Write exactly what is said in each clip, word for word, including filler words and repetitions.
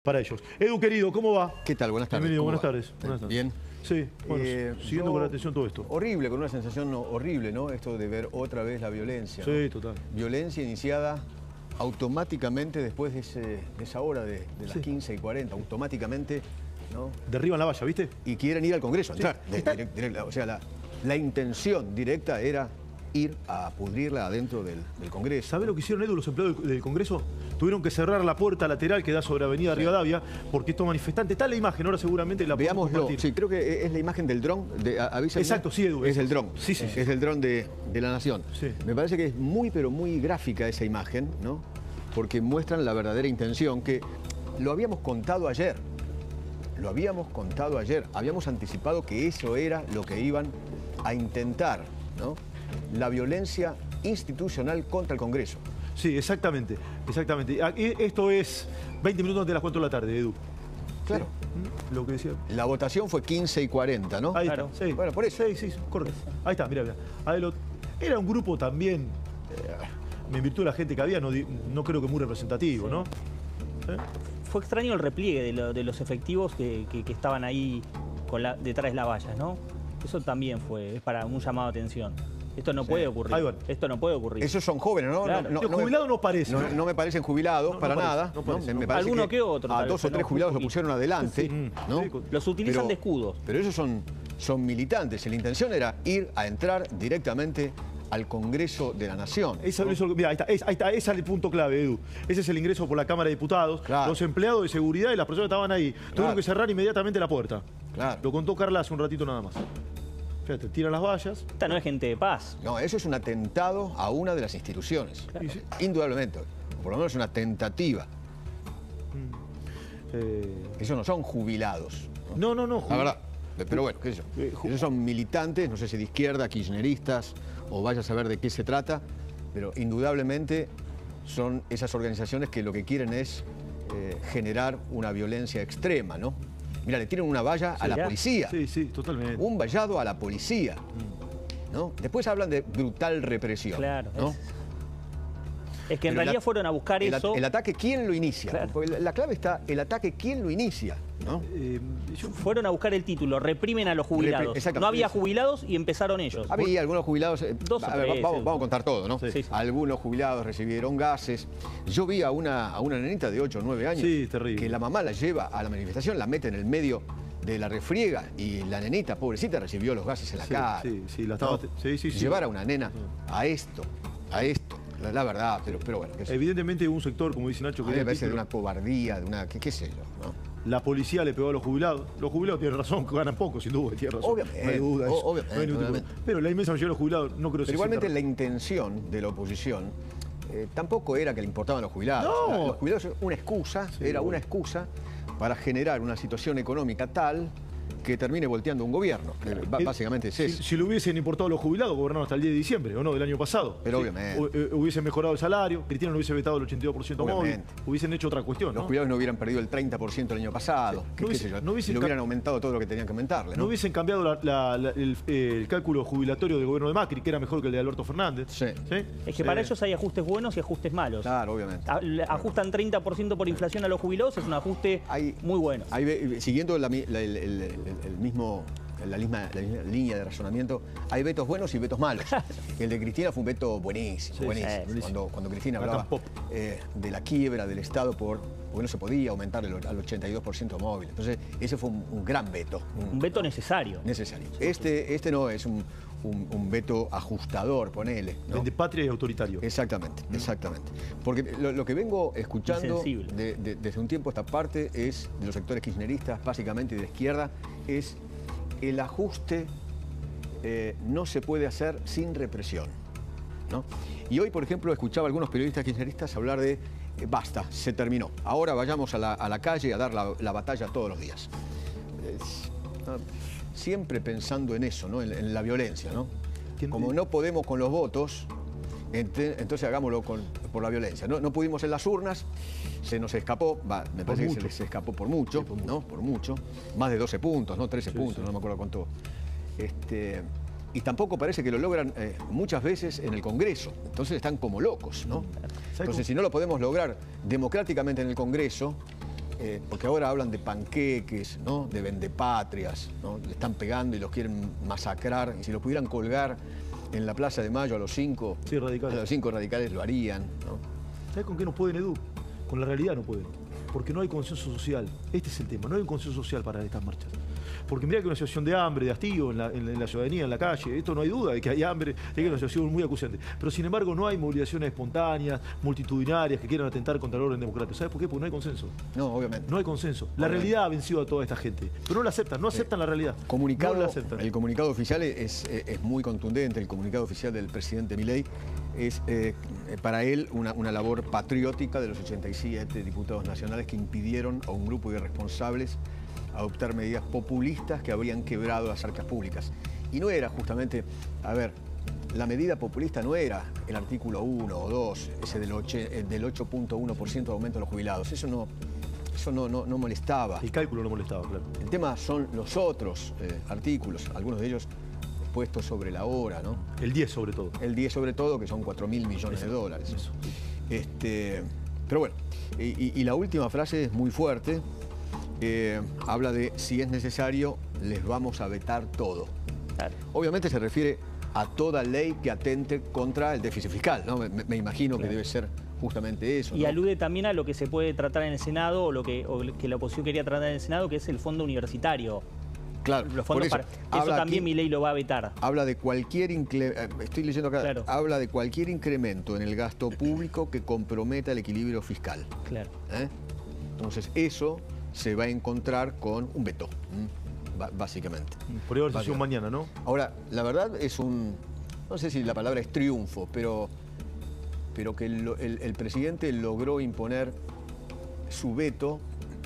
para ellos. Edu, querido, ¿cómo va? ¿Qué tal? Buenas tardes. Bienvenido, buenas va? tardes. Buenas tardes. Bien. Sí, bueno, Eh, siguiendo yo, con la atención todo esto. Horrible, con una sensación horrible, ¿no? Esto de ver otra vez la violencia. Sí, ¿no? total. Violencia iniciada automáticamente después de, ese, de esa hora de, de las Sí. quince y cuarenta, automáticamente, ¿no? Derriban la valla, ¿viste? Y quieren ir al Congreso, a Sí. entrar. de- Está- direct- direct- o sea, la, la intención directa era ir a pudrirla adentro del, del Congreso. ¿Sabés lo que hicieron, Edu, los empleados del, del Congreso? Tuvieron que cerrar la puerta lateral que da sobre Avenida Sí. Rivadavia, porque estos manifestantes, está la imagen, ahora seguramente la podemos Veámoslo. compartir. Sí, creo que es la imagen del dron. De, a- avísenme. Exacto, sí, Edu. Es el dron. Sí, sí, sí. Es el dron de, de la Nación. Sí. Me parece que es muy, pero muy gráfica esa imagen, ¿no? Porque muestran la verdadera intención que lo habíamos contado ayer. Lo habíamos contado ayer. Habíamos anticipado que eso era lo que iban a intentar, ¿no? La violencia institucional contra el Congreso. Sí, exactamente, exactamente. Aquí, esto es veinte minutos antes de las cuatro de la tarde, Edu. Claro. ¿Mm? Lo que decía. La votación fue quince y cuarenta, ¿no? Ahí Claro. está, sí. Bueno, por eso. Sí, sí, correcto. Ahí está, mira, mira. Ahí lo- Era un grupo también, eh, en virtud de la gente que había, no, di- no creo que muy representativo, Sí. ¿no? ¿Eh? Fue extraño el repliegue de, lo- de los efectivos que, que- que estaban ahí con la, detrás de las vallas, ¿no? Eso también fue, es para un llamado de atención. Esto no Sí. puede ocurrir. Ahí van. Esto no puede ocurrir. Esos son jóvenes, ¿no? Claro. No, no, Los no me- jubilados no parecen. No, no me parecen jubilados No, no para parece, nada. no parece, Me- no me parece. parece Alguno que otro, A tal dos vez, o tres no, jubilados muy lo pusieron adelante, Sí, sí. ¿no? Sí, Los utilizan Pero- de escudos. Pero ellos son, son militantes. Y la intención era ir a entrar directamente al Congreso de la Nación. Esa, ¿no? eso- mira, ahí está, es- ahí está, ese es el punto clave, Edu. Ese es el ingreso por la Cámara de Diputados. Claro. Los empleados de seguridad y las personas que estaban ahí tuvieron que cerrar inmediatamente la puerta. Claro. Lo contó Carla hace un ratito nada más. Fíjate, tiran las vallas. Esta no es gente de paz. No, eso es un atentado a una de las instituciones. Y sí, Indudablemente. Por lo menos una tentativa. eh, Esos no son jubilados. no, no, no. La verdad. Pero bueno, qué sé yo. Eh, ju- Esos son militantes, no sé si de izquierda, kirchneristas, o vaya a saber de qué se trata, pero indudablemente son esas organizaciones que lo que quieren es eh, generar una violencia extrema, ¿no? Mira, le tiran una valla a Sí, la ya. policía, Sí, sí, totalmente. un vallado a la policía, ¿no? Después hablan de brutal represión, Claro. ¿no? Es, es que en Pero el realidad at- fueron a buscar el, at- eso. el ataque, ¿quién lo inicia? Claro. Porque la, la clave está, el ataque, ¿quién lo inicia? ¿No? Eh, yo- Fueron a buscar el título, reprimen a los jubilados. exactamente. No había jubilados y empezaron ellos. Había algunos jubilados, eh, Dos o a ver, tres, vamos, sí. vamos a contar todo, ¿no? Sí, sí. Algunos jubilados recibieron gases. Yo vi a una, a una nenita de ocho o nueve años Sí, terrible. que la mamá la lleva a la manifestación, la mete en el medio de la refriega y la nenita, pobrecita, recibió los gases en la Sí, cara. sí, sí, la estaba- sí, sí, sí. Llevar a una nena a esto, a esto, la, la verdad, pero, pero bueno, qué sé yo. Evidentemente un sector, como dice Nacho, A que mí me el parece de título- una cobardía, de una, qué, qué sé yo, ¿no? La policía le pegó a los jubilados. Los jubilados tienen razón, que ganan poco, sin duda, tienen razón. Obviamente, no hay duda. de eso. o- obviamente, No hay ningún tipo de- obviamente. Pero la inmensa mayoría de los jubilados no creo que se Pero igualmente sientan- la intención de la oposición eh, tampoco era que le importaban los jubilados. No. La- Los jubilados era una excusa, Sí, era bueno. una excusa para generar una situación económica tal que termine volteando un gobierno. que ba- Eh, Básicamente es Si, eso. si le hubiesen importado los jubilados, gobernaron hasta el diez de diciembre, ¿o no? Del año pasado. Pero obviamente. hu- eh, hubiesen mejorado el salario, Cristina no hubiese vetado el ochenta y dos por ciento móvil, Obviamente. hubiesen hecho otra cuestión, Los ¿no? jubilados no hubieran perdido el treinta por ciento el año pasado. Sí. qué- No qué hubiese- sé yo, no hubiesen y le hubieran cap- aumentado todo lo que tenían que aumentarle. No ¿no? hubiesen cambiado la- la- la- el, eh, el cálculo jubilatorio del gobierno de Macri, que era mejor que el de Alberto Fernández. Sí. Es que para Eh, ellos hay ajustes buenos y ajustes malos. Claro, obviamente. A- le Ajustan treinta por ciento por inflación a los jubilados, es un ajuste Hay- muy bueno. Ahí ve- siguiendo la mi- la- el, el- el- el mismo, la, misma, la misma línea de razonamiento, hay vetos buenos y vetos malos. El de Cristina fue un veto buenísimo, Sí, buenísimo. sí, buenísimo. Cuando, cuando Cristina Acá hablaba pop. eh, de la quiebra del Estado por, porque no se podía aumentar el- al ochenta y dos por ciento móvil. Entonces, ese fue un, un gran veto. Un veto necesario. necesario. Este, este no es un, un- un veto ajustador, ponele. ¿no? El de patria y autoritario. Exactamente, exactamente. Porque lo, lo que vengo escuchando Insensible. de- de- desde un tiempo a esta parte es, de los sectores kirchneristas, básicamente y de la izquierda, es el ajuste eh, no se puede hacer sin represión, ¿no? Y hoy, por ejemplo, escuchaba a algunos periodistas kirchneristas hablar de eh, basta, se terminó. Ahora vayamos a la, a la calle a dar la, la batalla todos los días. Es- ah, siempre pensando en eso, ¿no? En, en la violencia, ¿no? ¿Quién- Como no podemos con los votos, ente- entonces hagámoslo con, por la violencia. No, no pudimos en las urnas, se nos escapó, va, me Por parece que mucho. se les escapó por mucho, Sí, por mucho. ¿no? Por mucho. Más de doce puntos, ¿no? trece Sí, puntos, sí. no me acuerdo cuánto. Este, y tampoco parece que lo logran eh, muchas veces en el Congreso. Entonces están como locos, ¿no? Entonces, si no lo podemos lograr democráticamente en el Congreso, eh, porque ahora hablan de panqueques, ¿no? De vendepatrias, ¿no? Le están pegando y los quieren masacrar. Y si los pudieran colgar en la Plaza de Mayo a los cinco, sí, radicales. a los cinco radicales lo harían, ¿no? ¿Sabes con qué no pueden, Edu? Con la realidad no pueden. Porque no hay consenso social. Este es el tema. No hay un consenso social para estas marchas. Porque mira que una situación de hambre, de hastío en la, en, la, en la ciudadanía, en la calle, esto no hay duda de que hay hambre, es que es una situación muy acuciante. Pero sin embargo no hay movilizaciones espontáneas, multitudinarias, que quieran atentar contra el orden democrático. ¿Sabes por qué? Porque no hay consenso. No, obviamente. No hay consenso. La obviamente. realidad ha vencido a toda esta gente. Pero no la aceptan, no aceptan eh, la realidad. Comunicado, no la aceptan. El comunicado oficial es, es, es muy contundente, el comunicado oficial del presidente Milei. Es eh, para él una, una labor patriótica de los ochenta y siete diputados nacionales que impidieron a un grupo de irresponsables adoptar medidas populistas que habrían quebrado las arcas públicas. Y no era justamente, a ver, la medida populista no era el artículo uno o dos, ese del ocho punto uno por ciento de aumento de los jubilados. Eso no, eso no, no, no molestaba. El cálculo no molestaba, claro. El tema son los otros eh, artículos, algunos de ellos puestos sobre la hora, ¿no? El diez sobre todo. El diez sobre todo, que son cuatro mil millones eso, de dólares. Eso. Este, pero bueno, y, y la última frase es muy fuerte. Eh, habla de, si es necesario, les vamos a vetar todo. Claro. Obviamente se refiere a toda ley que atente contra el déficit fiscal, ¿no? Me, me imagino claro. que debe ser justamente eso, y ¿no? alude también a lo que se puede tratar en el Senado, o lo que, o que la oposición quería tratar en el Senado, que es el fondo universitario. Claro, los fondos por eso, para, eso también aquí, Milei lo va a vetar. Habla de cualquier, estoy leyendo acá, claro. habla de cualquier incremento en el gasto público que comprometa el equilibrio fiscal. Claro. ¿Eh? Entonces eso se va a encontrar con un veto, básicamente. Por ahora sesión mañana, ¿no? Ahora, la verdad es un, no sé si la palabra es triunfo, pero, pero que el, el, el presidente logró imponer su veto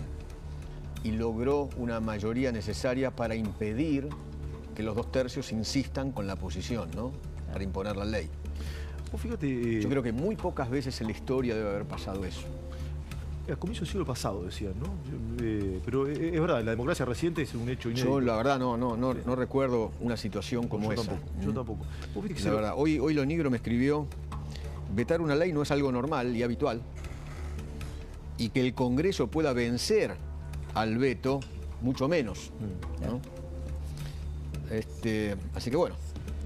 y logró una mayoría necesaria para impedir que los dos tercios insistan con la posición, ¿no? Para imponer la ley. Oh, fíjate, yo creo que muy pocas veces en la historia debe haber pasado eso. A comienzo del siglo pasado, decían, ¿no? Eh, pero es, es verdad, la democracia reciente es un hecho inédito. Yo, la verdad, no, no, no, no recuerdo una situación como yo esa. Tampoco, ¿Mm? Yo tampoco. ¿Vos viste que la se... verdad, hoy, hoy Lo Negro me escribió, vetar una ley no es algo normal y habitual, y que el Congreso pueda vencer al veto, mucho menos, ¿no? Este, así que bueno.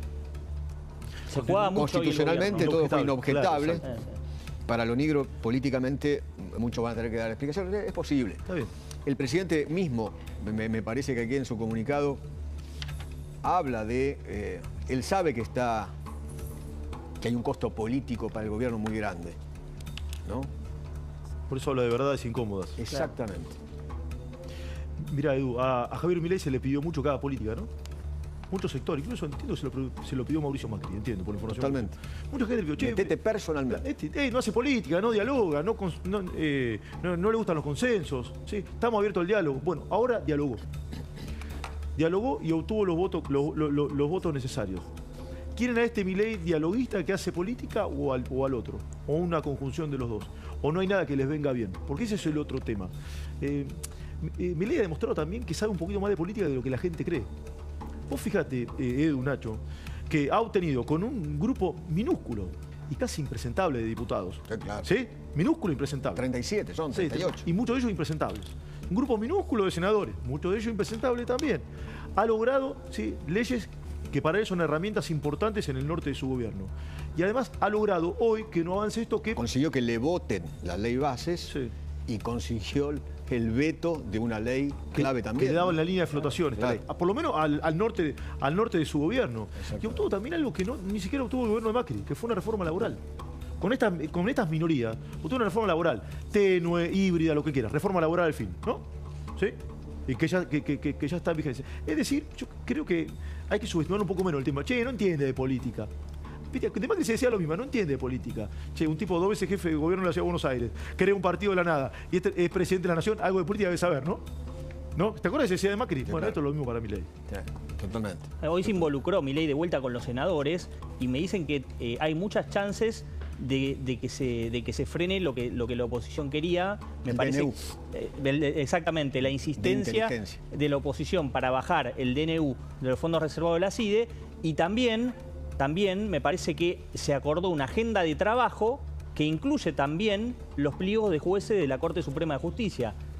Se juega mucho constitucionalmente todo fue inobjetable. Claro, para Lo Negro, políticamente, muchos van a tener que dar explicaciones. Es posible. Está bien. El presidente mismo, me, me parece que aquí en su comunicado, habla de... Eh, él sabe que está... que hay un costo político para el gobierno muy grande, ¿no? Por eso habla de verdades incómodas. Exactamente. Claro. Mira, Edu, a, a Javier Milei se le pidió mucho cada política, ¿no? Muchos sectores, incluso entiendo se lo, se lo pidió Mauricio Macri, entiendo, por la información. Totalmente. Mucha gente le pidió, che, metete personalmente. Este, eh, no hace política, no dialoga, no, no, eh, no, no le gustan los consensos, ¿sí? Estamos abiertos al diálogo. Bueno, ahora dialogó. Dialogó y obtuvo los votos, los, los, los, los votos necesarios. ¿Quieren a este Milei dialoguista que hace política o al, o al otro? O una conjunción de los dos. O no hay nada que les venga bien. Porque ese es el otro tema. Eh, eh, Milei ha demostrado también que sabe un poquito más de política de lo que la gente cree. Vos fíjate, eh, Edu, Nacho, que ha obtenido con un grupo minúsculo y casi impresentable de diputados. Sí, claro. ¿Sí? Minúsculo e impresentable. treinta y siete son, treinta y ocho. Sí, y muchos de ellos impresentables. Un grupo minúsculo de senadores, muchos de ellos impresentables también. Ha logrado, ¿sí?, leyes que para él son herramientas importantes en el norte de su gobierno. Y además ha logrado hoy que no avance esto que... Consiguió que le voten la ley bases, sí, y consiguió el veto de una ley clave que, también. Que le daban la línea de flotación, esta claro. ley. Por lo menos al, al, norte, al norte de su gobierno. Y obtuvo también algo que no, ni siquiera obtuvo el gobierno de Macri, que fue una reforma laboral. Con estas, con estas minorías, obtuvo una reforma laboral tenue, híbrida, lo que quieras. Reforma laboral al fin, ¿no? ¿Sí? Y que ya, que, que, que ya está en vigencia. Es decir, yo creo que hay que subestimar un poco menos el tema. Che, no entiende de política. De Macri se decía lo mismo, no entiende de política. Che, un tipo dos veces jefe de gobierno de la Ciudad de Buenos Aires, crea un partido de la nada y este es presidente de la Nación, algo de política debe saber, ¿no? ¿No? ¿Te acuerdas de esa decía de Macri? Sí, bueno, claro. Esto es lo mismo para Milei. Sí, totalmente. Hoy se involucró Milei de vuelta con los senadores y me dicen que eh, hay muchas chances de, de, que se, de que se frene lo que, lo que la oposición quería. Me el parece D N U. Eh, exactamente, la insistencia de, de la oposición para bajar el D N U de los fondos reservados de la C I D E y también... También me parece que se acordó una agenda de trabajo que incluye también los pliegos de jueces de la Corte Suprema de Justicia.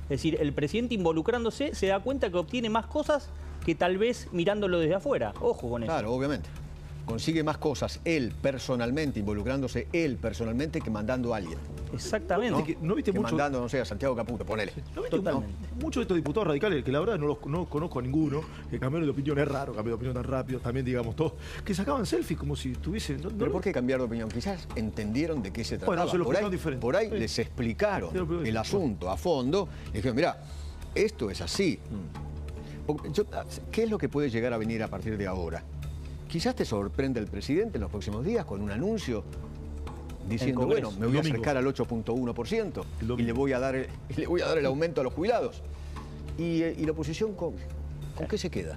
Es decir, el presidente involucrándose se da cuenta que obtiene más cosas que tal vez mirándolo desde afuera. Ojo con eso. Claro, obviamente. Consigue más cosas él personalmente, involucrándose él personalmente, que mandando a alguien. Exactamente. ¿No? Que, ¿no viste que mucho? mandando, no sé, a Santiago Caputo, ponele. ¿No viste Totalmente. muchos de estos diputados radicales, que la verdad no los no conozco a ninguno, que cambiaron de opinión, es raro cambiar de opinión tan rápido, también digamos todos, que sacaban selfies como si tuviesen... No, ¿Pero no, por qué cambiar de opinión? Quizás entendieron de qué se trataba. Bueno, se lo por ahí, explicaron diferente. por ahí Sí. les explicaron Sí, lo el asunto a fondo. Y dijeron, mira, esto es así. Mm. Yo, ¿qué es lo que puede llegar a venir a partir de ahora? Quizás te sorprenda el presidente en los próximos días con un anuncio diciendo, Congreso, bueno, me voy a domingo. acercar al ocho punto uno por ciento El y domingo. le voy a dar el, y le voy a dar el aumento a los jubilados. ¿Y, eh, y la oposición con, con qué se queda?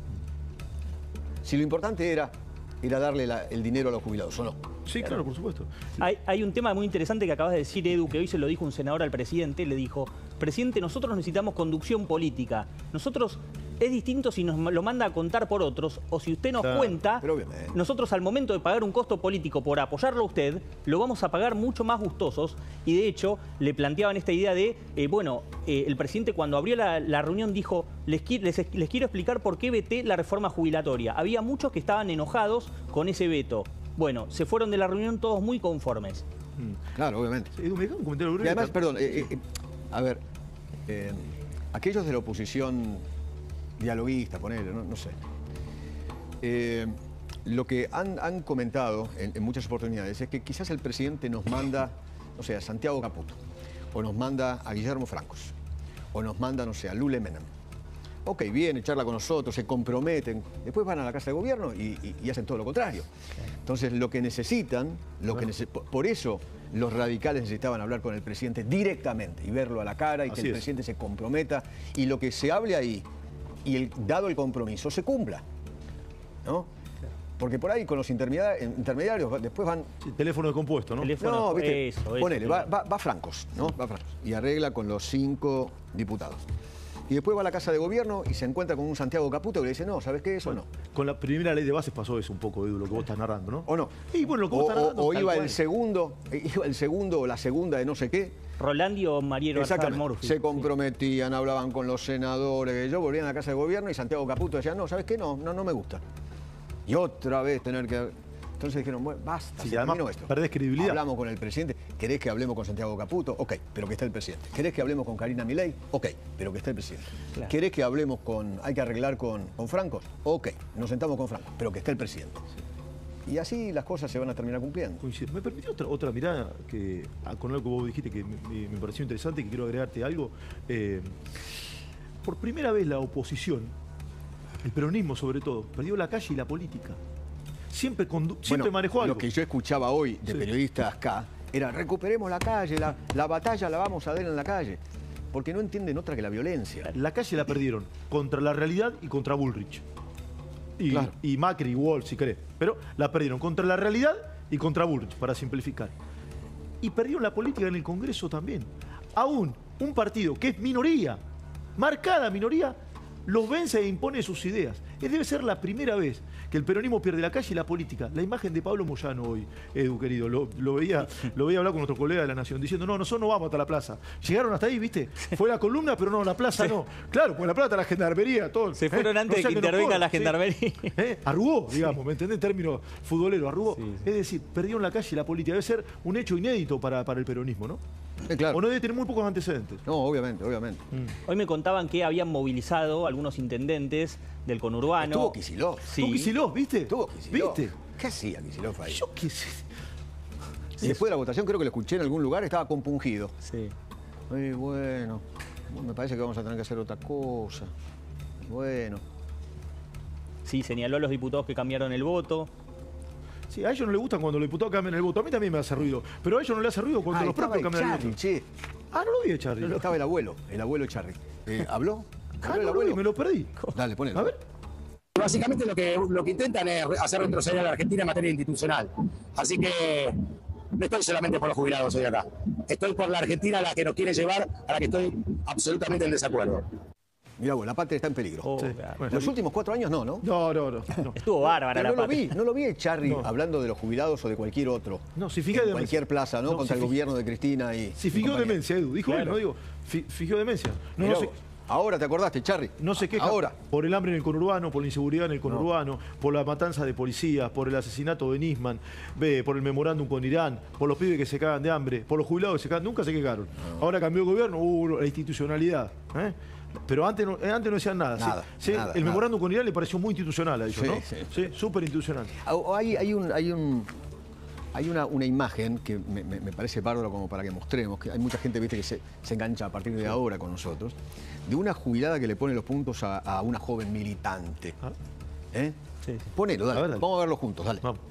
Si lo importante era, era darle la- el dinero a los jubilados, ¿o no? Sí, claro, por supuesto. Hay, hay un tema muy interesante que acabas de decir, Edu, que hoy se lo dijo un senador al presidente. Le dijo, presidente, nosotros necesitamos conducción política. Nosotros, es distinto si nos lo manda a contar por otros o si usted nos Claro, cuenta. pero obviamente. Nosotros al momento de pagar un costo político por apoyarlo a usted, lo vamos a pagar mucho más gustosos. Y de hecho, le planteaban esta idea de, eh, bueno, eh, el presidente cuando abrió la, la reunión dijo, les, qui- les, les quiero explicar por qué veté la reforma jubilatoria. Había muchos que estaban enojados con ese veto. Bueno, se fueron de la reunión todos muy conformes. Mm. Claro, obviamente. Edu, me deja un comentario breve. Y además, perdón, eh, eh, a ver, eh, aquellos de la oposición dialoguista, ponele, no, no sé. Eh, lo que han, han comentado en, en muchas oportunidades es que quizás el presidente nos manda, no sé, a Santiago Caputo, o nos manda a Guillermo Francos, o nos manda, no sé, a Lule Menem. Ok, viene, charla con nosotros, se comprometen, después van a la Casa de Gobierno y, y- y hacen todo lo contrario. Entonces, lo que necesitan, lo que nece- por- por eso los radicales necesitaban hablar con el presidente directamente y verlo a la cara y que Así el es. presidente se comprometa y lo que se hable ahí, y el, dado el compromiso, se cumpla. ¿No? Porque por ahí con los intermedia- intermediarios va- después van... Sí, teléfono de compuesto, ¿no? Teléfono- No, Bueno, viste, eso, eso, ponele, va, claro. va- va Francos, ¿no? Va Francos. Y arregla con los cinco diputados. Y después va a la Casa de Gobierno y se encuentra con un Santiago Caputo que le dice, no, ¿sabes qué? Eso no. Con la primera ley de bases pasó eso un poco, Edu, lo que vos estás narrando, ¿no? ¿O no? Y bueno, lo que o, vos estás o- narrando... o tal iba cual. el segundo, iba el segundo o la segunda de no sé qué. Rolandi o Mariano Arzal Exactamente. Morfi. Se comprometían, hablaban con los senadores, que yo volvían a la Casa de Gobierno y Santiago Caputo decía, no, ¿sabes qué? No, no, no me gusta. Y otra vez tener que... Entonces dijeron, bueno, basta, Sí, se además terminó esto. perdés credibilidad. Hablamos con el presidente, ¿querés que hablemos con Santiago Caputo? Ok, pero que esté el presidente. ¿Querés que hablemos con Karina Milei? Ok, pero que esté el presidente. Claro. ¿Querés que hablemos con, hay que arreglar con, con Franco? Ok, nos sentamos con Franco, pero que esté el presidente. Y así las cosas se van a terminar cumpliendo. Coincido. Me permitió otra, otra mirada que, ah, con algo que vos dijiste que me, me- me pareció interesante y que quiero agregarte algo. Eh, por primera vez la oposición, el peronismo sobre todo, perdió la calle y la política. Siempre, condu- siempre Bueno, manejó algo. Lo que yo escuchaba hoy de Sí. periodistas acá era recuperemos la calle, la, la batalla la vamos a dar en la calle. Porque no entienden otra que la violencia. La calle la perdieron contra la realidad y contra Bullrich. Y, Claro. y Macri y Wolf, si querés. Pero la perdieron contra la realidad y contra Bullrich, para simplificar. Y perdieron la política en el Congreso también. Aún un partido que es minoría, marcada minoría, los vence e impone sus ideas. Eh, Debe ser la primera vez que el peronismo pierde la calle y la política. La imagen de Pablo Moyano hoy, Edu, querido, lo, lo veía, lo veía hablar con nuestro colega de La Nación, diciendo, no, nosotros no vamos hasta la plaza. Llegaron hasta ahí, ¿viste? Fue la columna, pero no, la plaza no. Claro, pues la plata, la gendarmería, todo. Se fueron antes de que nos intervenga corran, la ¿sí? gendarmería. ¿Eh? Arrugó, digamos, ¿me entendés? En términos futboleros, arrugó. Sí, sí. Es decir, perdieron la calle y la política. Debe ser un hecho inédito para, para el peronismo, ¿no? Eh, claro. O no debe tener muy pocos antecedentes. No, obviamente, obviamente. Hoy me contaban que habían movilizado algunos intendentes del conurbano. Estuvo Kicillof. Sí. Tú, Kicillof, ¿viste? Estuvo Kicillof. ¿Viste? ¿Qué hacía Kicillof ahí? Yo qué sé. Y después de la votación creo que lo escuché en algún lugar, estaba compungido. Sí. Y bueno, me parece que vamos a tener que hacer otra cosa. Bueno. Sí, señaló a los diputados que cambiaron el voto. Sí, a ellos no les gustan cuando los diputados cambian el voto. A mí también me hace ruido. Pero a ellos no les hace ruido cuando Ah, los estaba propios el cambian el Charri, voto. che. Ah, no lo vi, Charlie. Estaba el abuelo, el abuelo Charri. Eh, ¿Habló? Ah, ¿Habló el no lo vi, abuelo? me lo perdí. Dale, ponelo. A ver. Básicamente lo que, lo que intentan es hacer retroceder a la Argentina en materia institucional. Así que no estoy solamente por los jubilados hoy acá. Estoy por la Argentina a la que nos quiere llevar, a la que estoy absolutamente en desacuerdo. Mirá vos, la patria está en peligro. Oh, Sí. claro. Bueno. Los últimos cuatro años no, ¿no? No, no, no. no. Estuvo bárbara Pero la no lo patria. vi, no lo vi a Charri No. hablando de los jubilados o de cualquier otro. No, si fija en de cualquier plaza, ¿no? No, Contra si el fi- gobierno de Cristina y. Si y fingió compañía. demencia, Edu. Dijo él, Claro. no digo. fi- Fingió demencia. No, Mirá no sé. vos, ahora te acordaste, Charri. No se queja Ahora. por el hambre en el conurbano, por la inseguridad en el conurbano, por la matanza de policías, por el asesinato de Nisman, ve, por el memorándum con Irán, por los pibes que se cagan de hambre, por los jubilados que se cagan. Nunca se quejaron. Ahora cambió el gobierno, hubo la institucionalidad. ¿eh? Pero antes no, eh, antes no decían nada. ¿sí? Nada, ¿sí? nada, el nada. memorándum con Irán le pareció muy institucional a ellos, Sí, ¿no? sí. Sí, súper institucional. Ah, o Hay, hay, un, hay, un, hay una, una imagen que me, me- me parece bárbaro como para que mostremos, que hay mucha gente, viste, que se, se engancha a partir de ahora con nosotros, de una jubilada que le pone los puntos a, a una joven militante. Ah. ¿Eh? Sí, sí. Ponelo, dale. A ver, dale. Vamos a verlo juntos, dale. Vamos.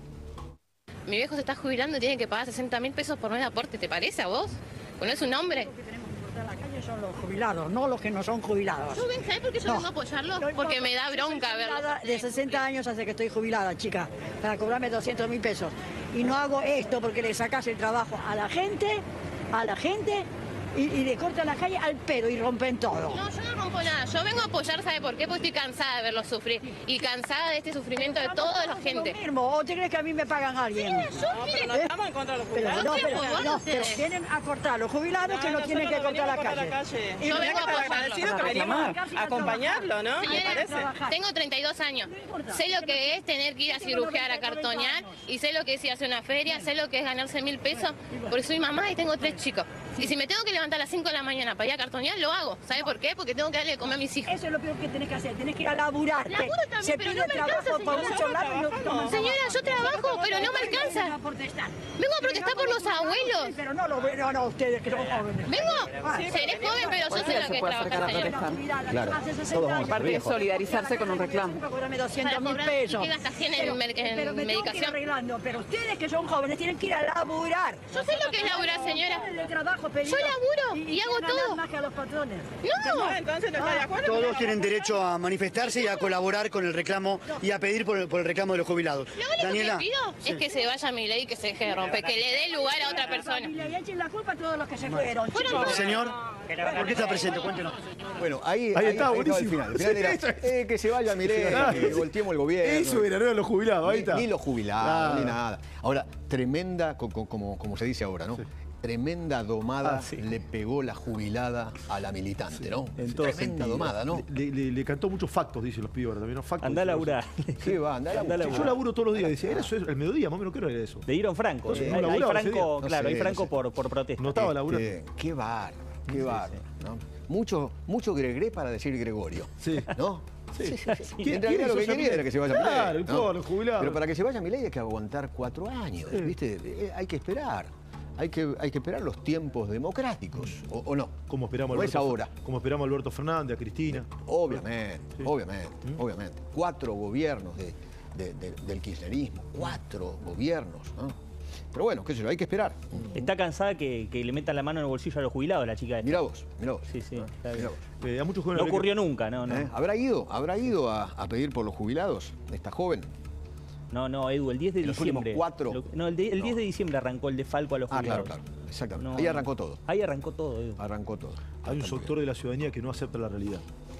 Mi viejo se está jubilando y tiene que pagar sesenta mil pesos por mes de aporte, ¿te parece a vos? ¿No es un hombre? Los que tenemos que cortar la calle son los jubilados, no los que no son jubilados. Yo ven, ¿sabés por qué yo No. vengo a apoyarlo? No Porque importa. me da Yo soy bronca verlo. jubilada de sesenta años hace que estoy jubilada, chica, para cobrarme doscientos mil pesos. Y no hago esto porque le sacas el trabajo a la gente, a la gente, y, y le cortan la calle al pedo y rompen todo. No, yo no rompo nada. Yo vengo a apoyar, ¿sabe por qué? Porque estoy cansada de verlos sufrir. Y cansada de este sufrimiento de toda la gente. Lo mismo, ¿o te crees que a mí me pagan alguien? Yo, mire, ¿Eh? Estamos en contra de los Pero, jubilados. no, ¿Qué pero, jubilados no, pero ustedes? vienen a cortar los jubilados que no tienen que nosotros cortar la venimos a calle. calle. Y Yo vienen vengo a a apoyarlo. Agradecido que venimos a acompañarlo, ¿no? ¿Me Señora, parece? tengo treinta y dos años. Sé lo que es tener que ir a cirugiar, a cartonear, y sé lo que es ir a hacer una feria, sé lo que es ganarse mil pesos, porque soy mamá y tengo tres chicos. Y si me tengo que levantar a las cinco de la mañana para ir a cartonear, lo hago. ¿Sabe por qué? Porque tengo que darle de comer a mis hijos. Eso es lo peor que tenés que hacer, tenés que ir a laburar. Laburo también, Se pero pide no me trabajo alcanza, por señora. muchos lados y no toman Señora, trabajo. yo trabajo, pero no me alcanza. Vengo a protestar. Vengo a protestar por los abuelos. Sí, pero no, lo, no, no, ustedes que son jóvenes. Vengo, seré joven, pero yo sé lo que es trabajar, señora. Claro. Hace sesenta Todos vamos a años. ser Aparte de viejos. solidarizarse con un reclamo. Para cobrarme doscientos Para mil cobrar, pesos. ¿y qué gastas cien en mer- en pero me tengo que ir medicación? arreglando. Pero ustedes que son jóvenes tienen que ir a laburar. Yo sé lo que es laburar, señora. El trabajo pedido. Yo laburo y hago ganan todo. más que a los patrones. No, Ah, entonces no está de acuerdo. Todos tienen derecho a manifestarse y a colaborar con el reclamo y a pedir por el, por el reclamo de los jubilados. lo único Daniela, que pido es que se vaya mi ley y que se deje de romper, que le dé lugar a otra persona. Y le echen la culpa a todos los que se fueron. chicos. señor, ¿por qué está presente? Cuéntenos. Bueno, ahí, Ahí está, el buenísimo. final. El final era, Sí, eso es. eh, que se vaya Milei, Claro. que volteemos el gobierno. Eso era, no eran los jubilados, ahí Ni- está. Ni los jubilados, ni Claro. nada. Ahora, tremenda, co- co- como, como se dice ahora, ¿no? Tremenda domada Ah, sí. le pegó la jubilada a la militante, ¿no? en todo Tremenda sentido. domada, ¿no? Le, le- le cantó muchos factos, dicen los pibes ahora también, ¿no? Factos. Andá a dicen laburar. ¿Qué va? Andá a la Andá a los- laburar. Yo laburo todos los días, decía, era eso, el mediodía, más o menos, ¿qué hora era eso? Le dieron Franco. Entonces, eh, no hay, hay laburaba ese Franco, día. No claro, hay sé, Franco no sé. por, por protesta. No estaba Este, laburando. qué bar, qué bar, ¿no? Mucho, mucho Gregre para decir Gregorio, Sí. ¿no? Sí. Sí, sí, sí. ¿Quién- En realidad quién lo que hizo quería esa era que se vaya Milei. Claro, ¿no? todos los jubilados. Pero para que se vaya Milei hay que aguantar cuatro años, Sí. ¿viste? Eh, Hay que esperar. Hay que, hay que esperar los tiempos democráticos, ¿o, o no? Como esperamos a No es Alberto, ahora. Como esperamos a Alberto Fernández, a Cristina. Obviamente, Sí. obviamente, obviamente. Cuatro gobiernos de, de- de- del kirchnerismo, cuatro gobiernos, ¿no? Pero bueno, qué sé yo, hay que esperar. Está cansada que, que le metan la mano en el bolsillo a los jubilados, la chica esta. Mirá vos, mirá vos. Sí, sí, Ah, está mirá bien. vos. Eh, a muchos jóvenes No habría que- ocurrió nunca, no, no. ¿Eh? ¿Habrá ido, habrá ido a, a pedir por los jubilados esta joven? No, no, Edu, el diez de ¿En los diciembre. últimos cuatro? Lo- no, el, de- el No. diez de diciembre arrancó el desfalco a los Ah, jubilados. claro, claro, exactamente. No, Ahí no. arrancó todo, Ahí arrancó todo, Edu. arrancó todo. Hay un Bastante sector bien. de la ciudadanía que no acepta la realidad.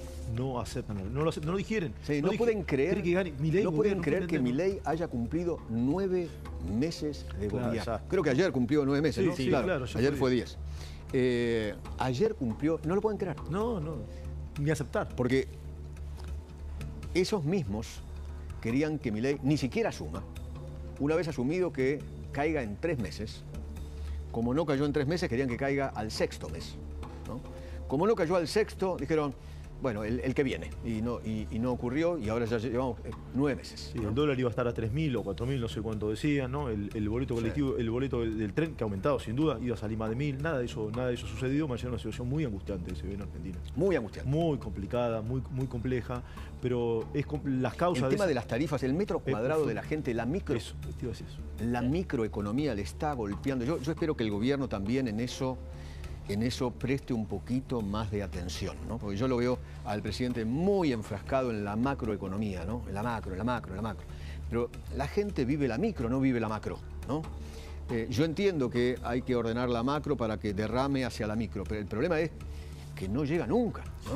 No aceptan la realidad. No lo, aceptan, no lo digieren. Sí, no, digi- pueden creer, Creen que gane Milei, no pueden gobierno, creer que entender. Milei haya cumplido nueve meses de Claro, gobierno. exacto. Creo que ayer cumplió nueve meses, Sí, ¿no? sí, claro, ya ayer fue fue diez. Eh, ayer cumplió, no lo pueden creer, No, no. Ni aceptar. porque esos mismos querían que Milei ni siquiera asuma, una vez asumido que caiga en tres meses. Como no cayó en tres meses, querían que caiga al sexto mes, ¿no? Como no cayó al sexto, dijeron, bueno, el, el que viene. Y no, y, y no ocurrió, y ahora ya llevamos eh, nueve meses. Sí, ¿no? el dólar iba a estar a tres mil o cuatro mil, no sé cuánto decían, ¿no? El, el boleto colectivo, el boleto del, del tren, que ha aumentado sin duda, iba a salir más de mil. Nada de eso, nada de eso sucedió. Me una situación muy angustiante que se ve en Argentina. Muy angustiante. Muy complicada, muy, muy compleja, pero es com- las causas El tema esa- de las tarifas, el metro Eh, cuadrado fue- de la gente, la micro, Eso, te iba a decir eso. la microeconomía le está golpeando. Yo, yo espero que el gobierno también en eso, en eso preste un poquito más de atención, ¿no? Porque yo lo veo al presidente muy enfrascado en la macroeconomía, ¿no? En la macro, en la macro, en la macro. Pero la gente vive la micro, no vive la macro, ¿no? Eh, yo entiendo que hay que ordenar la macro para que derrame hacia la micro, pero el problema es que no llega nunca, ¿no?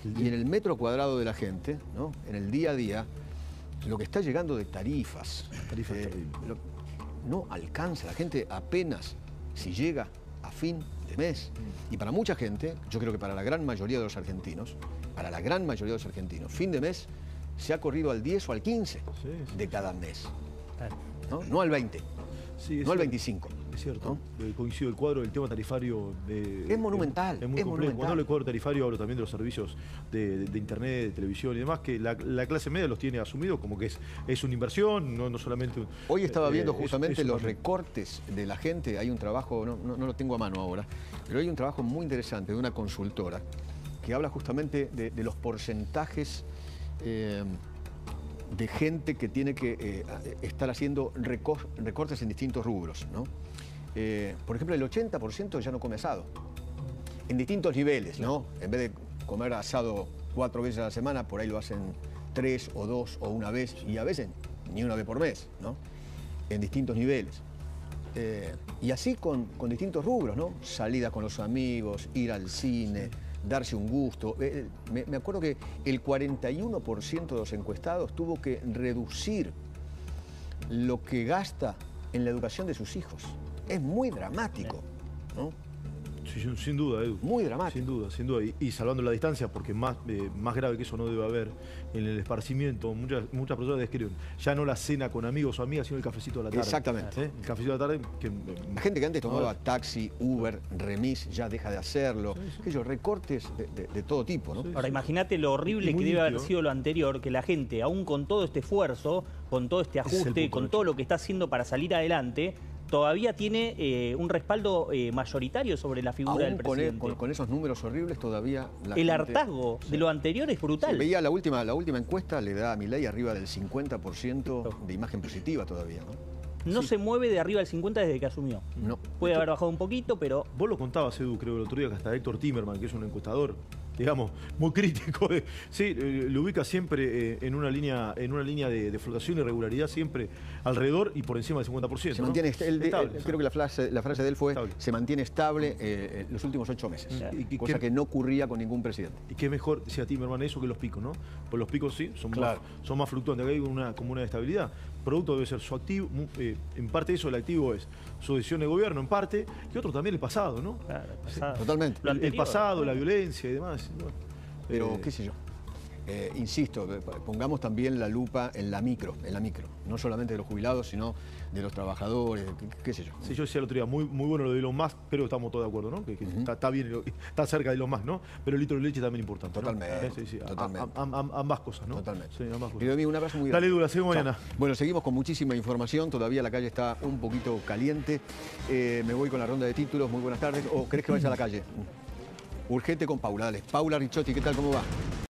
Y en el metro cuadrado de la gente, ¿no? En el día a día, lo que está llegando de tarifas, Tarifas eh, terribles. lo- no alcanza. La gente apenas si llega a fin de mes. Y para mucha gente, yo creo que para la gran mayoría de los argentinos, para la gran mayoría de los argentinos, fin de mes se ha corrido al diez o al quince Sí, sí, de cada mes. Claro. ¿No? No al veinte, Sí, es no al cierto. veinticinco. Es cierto, eh, coincido, el cuadro del tema tarifario de, Es monumental, Es, muy es complejo. monumental. Cuando hablo de cuadro tarifario hablo también de los servicios de, de- de internet, de televisión y demás, que la, la clase media los tiene asumido como que es, es una inversión, no, no solamente... un- Hoy estaba eh, viendo es- justamente es los una- recortes de la gente. Hay un trabajo, no, no- no lo tengo a mano ahora, pero hay un trabajo muy interesante de una consultora que habla justamente de, de los porcentajes eh, de gente que tiene que eh, estar haciendo recor- recortes en distintos rubros, ¿no? Eh, por ejemplo, el ochenta por ciento ya no come asado. En distintos niveles, ¿no? En vez de comer asado cuatro veces a la semana, por ahí lo hacen tres o dos o una vez, y a veces ni una vez por mes, ¿no? En distintos niveles. Eh, y así con, con distintos rubros, ¿no? Salida con los amigos, ir al cine, darse un gusto. Eh, me, me acuerdo que el cuarenta y uno por ciento de los encuestados tuvo que reducir lo que gasta en la educación de sus hijos. Es muy dramático, ¿no? Sí, sin- sin duda, Edu. Muy dramático. Sin duda, sin duda. Y, y salvando la distancia, porque más, eh, más grave que eso no debe haber en el esparcimiento. Muchas, muchas personas describen ya no la cena con amigos o amigas, sino el cafecito de la tarde. Exactamente. ¿Eh? El cafecito de la tarde que... La gente que antes tomaba Ahora- taxi, Uber, remis, ya deja de hacerlo. Aquellos recortes de, de- de todo tipo, ¿no? Sí. Ahora, imagínate lo horrible Y muy que debe haber nítido. sido lo anterior, que la gente, aún con todo este esfuerzo, con todo este Ese es el ajuste, punto, con Nacho. todo lo que está haciendo para salir adelante, todavía tiene eh, un respaldo eh, mayoritario sobre la figura del Aún con, e- presidente. con- con esos números horribles todavía la El gente- hartazgo de lo anterior es brutal. Sí, veía la última, la última encuesta, le da a Milei arriba del cincuenta por ciento de imagen positiva todavía, ¿no? No se mueve de arriba del cincuenta desde que asumió. No. Puede haber bajado un poquito, pero Vos lo contabas, Edu, creo, el otro día, que hasta Héctor Timerman, que es un encuestador, digamos, muy crítico. De, sí, eh, lo ubica siempre eh, en una línea, en una línea de, de flotación y regularidad, siempre alrededor y por encima del cincuenta por ciento. Se ¿no? mantiene, est- él- Estable, él- sí. creo que la frase, la frase de él fue, Estable. se mantiene estable eh, los últimos ocho meses, Y- y- cosa que- que no ocurría con ningún presidente. Y qué mejor, decía Timerman, eso que los picos, ¿no? Pues los picos sí, son, Claro. más, son más fluctuantes, acá hay una, como una estabilidad. Producto debe ser su activo, mu- eh, en parte eso, el activo es su decisión de gobierno, en parte, y otro también el pasado, ¿no? claro, el pasado. Totalmente. Lo El, el anterior, pasado, la violencia y demás. Bueno, Pero, eh, qué sé yo, eh, insisto, eh, pongamos también la lupa en la micro, en la micro, no solamente de los jubilados, sino de los trabajadores, qué, qué sé yo. Sí, yo decía el otro día, muy, muy bueno lo de Elon Musk, pero estamos todos de acuerdo, ¿no? Que, que está, está bien, está cerca de Elon Musk, ¿no? Pero el litro de leche también es importante, ¿no? Totalmente, Eh, sí, sí, a- totalmente. a- a- a- ambas cosas, ¿no? Totalmente. Sí, ambas cosas. Querido amigo, un abrazo muy Dale, grande. Edu, la seguimos Chao. mañana. Bueno, seguimos con muchísima información. Todavía la calle está un poquito caliente. Eh, me voy con la ronda de títulos. Muy buenas tardes. ¿O querés que vaya a la calle? Urgente con Paula. Dale. Paula Ricciotti, ¿qué tal? ¿Cómo va?